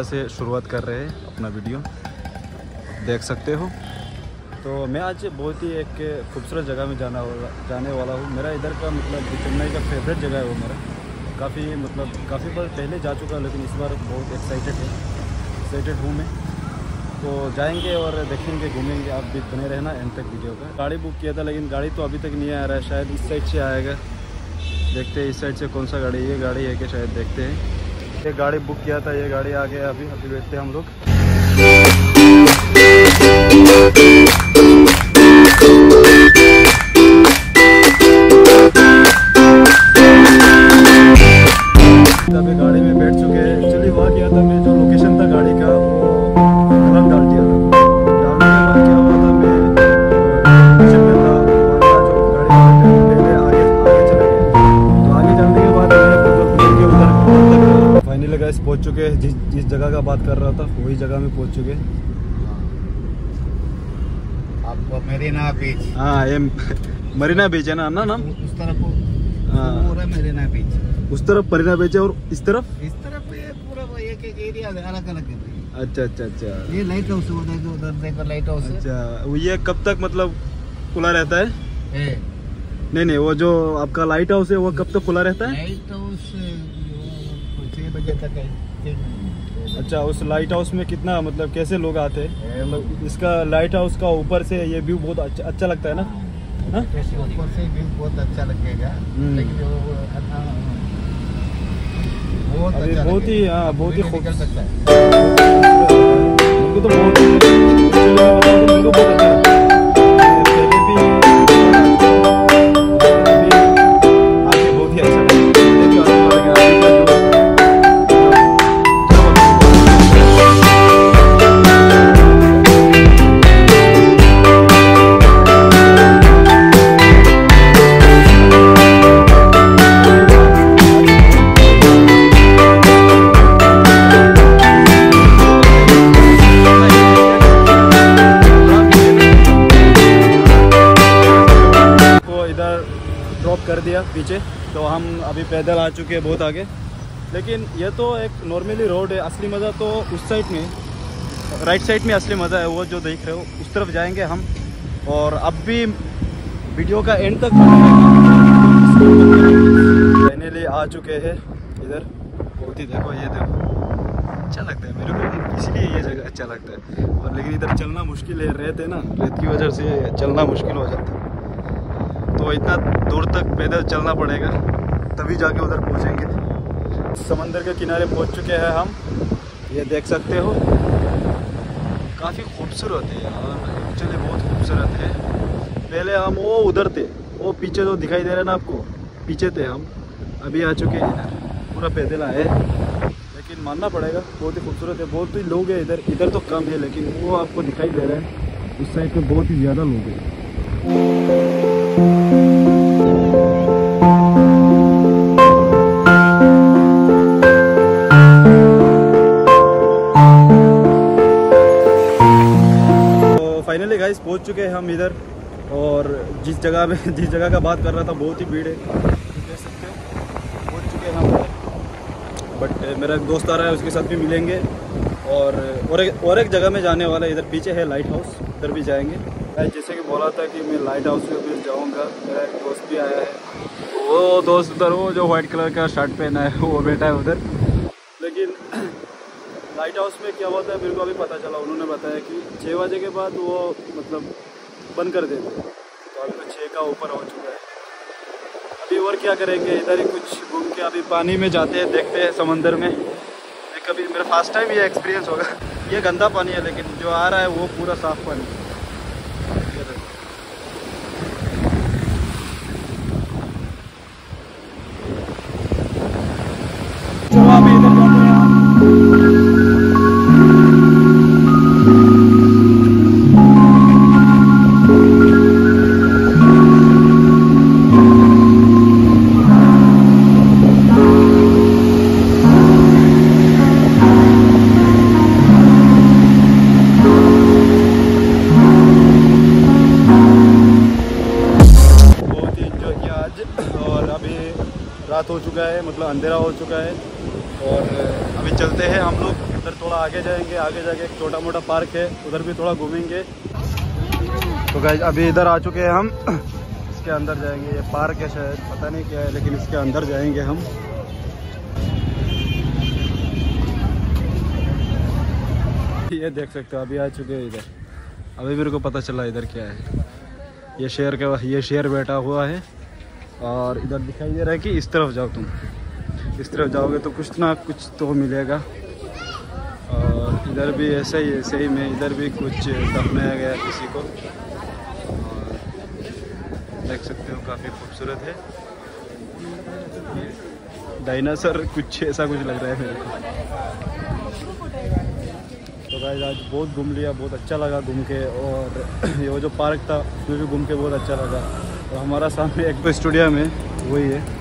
से शुरुआत कर रहे हैं अपना वीडियो, देख सकते हो। तो मैं आज बहुत ही एक खूबसूरत जगह में जाने वाला हूँ। मेरा इधर का मतलब चेन्नई का फेवरेट जगह है वो मेरा। काफ़ी बार पहले जा चुका, लेकिन इस बार बहुत एक्साइटेड हूँ मैं। तो जाएंगे और देखेंगे, घूमेंगे। आप भी बने रहना एंड तक वीडियो का। गाड़ी बुक किया था, लेकिन गाड़ी तो अभी तक नहीं आ रहा है। शायद इस साइड से आएगा, देखते हैं इस साइड से कौन सा गाड़ी। ये गाड़ी है कि शायद देखते हैं। ये गाड़ी बुक किया था, ये गाड़ी आ गया। अभी बैठते हैं हम लोग। अभी गाड़ी में बैठ चुके हैं। एक्चुअली हुआ क्या था, मैं जो लोकेशन था गाड़ी का वो गलत डाल दिया था। डालने के बाद क्या हुआ था, मैं लोकेशन में था, जो गाड़ी पहले आगे चले गए। तो आगे चलने के बाद उधर फाइनली गाइस पहुँच चुके हैं। जिस जगह का बात कर रहा था वही जगह में पहुँच चुके हैं। आपको मरीना बीच, हाँ ये मरीना बीच है ना नाम? उस तरफ पूरा मरीना बीच, उस तरफ मरीना बीच है और इस तरफ ये पूरा एक एरिया अलग अलग है। अच्छा। ये लाइट हाउस उधर देखो, लाइट हाउस। अच्छा, ये कब तक मतलब खुला रहता है? नहीं, वो जो आपका लाइट हाउस है वो कब तक खुला रहता है? लाइट हाउस 6 बजे तक है। अच्छा, उस लाइट हाउस में कितना मतलब कैसे लोग आते हैं? मतलब इसका लाइट हाउस का ऊपर से ये व्यू बहुत अच्छा लगता है ना? ऊपर से व्यू बहुत अच्छा लगेगा, लेकिन बहुत ही खूब सकता है। मुझको तो बहुत अच्छा लगता है। आगे बहुत ही अच्छा कर दिया पीछे। तो हम अभी पैदल आ चुके हैं बहुत आगे। लेकिन ये तो एक नॉर्मली रोड है। असली मज़ा तो उस साइड में, राइट साइड में असली मज़ा है। वो जो देख रहे हो उस तरफ जाएंगे हम। और अब भी वीडियो का एंड तक फाइनली आ चुके हैं इधर। बहुत ही देखो, ये देखो अच्छा लगता है मेरे को, इसलिए ये जगह अच्छा लगता है। और लेकिन इधर चलना मुश्किल है, रेत है ना, रेत की वजह से चलना मुश्किल हो जाता है। तो इतना दूर तक पैदल चलना पड़ेगा, तभी जाके उधर पहुंचेंगे। समंदर के किनारे पहुंच चुके हैं हम। ये देख सकते हो, काफ़ी खूबसूरत है यार, एक्चुअली बहुत खूबसूरत है। पहले हम वो उधर थे, वो पीछे जो दिखाई दे रहा है ना आपको, पीछे थे हम। अभी आ चुके हैं इधर, पूरा पैदल आए। लेकिन मानना पड़ेगा बहुत ही खूबसूरत है। बहुत ही लोग हैं इधर तो कम है, लेकिन वो आपको दिखाई दे रहा है उस साइड पे बहुत ही ज़्यादा लोग हैं। फाइनली गाइस पहुंच चुके हैं हम इधर। और जिस जगह का बात कर रहा था बहुत ही भीड़ है, देख सकते हो। पहुंच चुके हैं हम इधर, बट मेरा एक दोस्त आ रहा है, उसके साथ भी मिलेंगे। और एक जगह में जाने वाला है। इधर पीछे है लाइट हाउस, उधर भी जाएंगे। जैसे कि बोला था कि मैं लाइट हाउस में भी जाऊँगा। मेरा एक दोस्त भी आया है, वो दोस्त उधर, वो जो वाइट कलर का शर्ट पहना है वो बैठा है उधर। लेकिन लाइट हाउस में क्या होता है मेरे को अभी पता चला। उन्होंने बताया कि 6 बजे के बाद वो मतलब बंद कर देते हैं। तो अभी तो 6 का ऊपर हो चुका है। अभी और क्या करेंगे, इधर ही कुछ घूम के अभी पानी में जाते हैं, देखते हैं समंदर में। कभी मेरा फर्स्ट टाइम ये एक्सपीरियंस होगा। ये गंदा पानी है, लेकिन जो आ रहा है वो पूरा साफ़ पानी है। रात हो चुका है, मतलब अंधेरा हो चुका है। और अभी चलते हैं हम लोग उधर थोड़ा आगे जाएंगे, आगे जाके एक छोटा मोटा पार्क है, उधर भी थोड़ा घूमेंगे। तो गाइस अभी इधर आ चुके हैं हम, इसके अंदर जाएंगे। ये पार्क है शायद, पता नहीं क्या है, लेकिन इसके अंदर जाएंगे हम। ये देख सकते हो अभी आ चुके हैं इधर। अभी मेरे को पता चला इधर क्या है। ये शेर बैठा हुआ है और इधर दिखाई दे रहा है कि इस तरफ जाओ, तुम इस तरफ जाओगे तो कुछ ना कुछ तो मिलेगा। और इधर भी ऐसा ही में इधर भी कुछ दफनाया गया है किसी को, और देख सकते हो काफ़ी खूबसूरत है। डायनासोर कुछ ऐसा कुछ लग रहा है मेरे को। तो गाइस आज बहुत घूम लिया, बहुत अच्छा लगा घूम के। और ये वो जो पार्क था उसमें भी घूम के बहुत अच्छा लगा। तो हमारा सामने एक तो स्टूडियम है, वही है।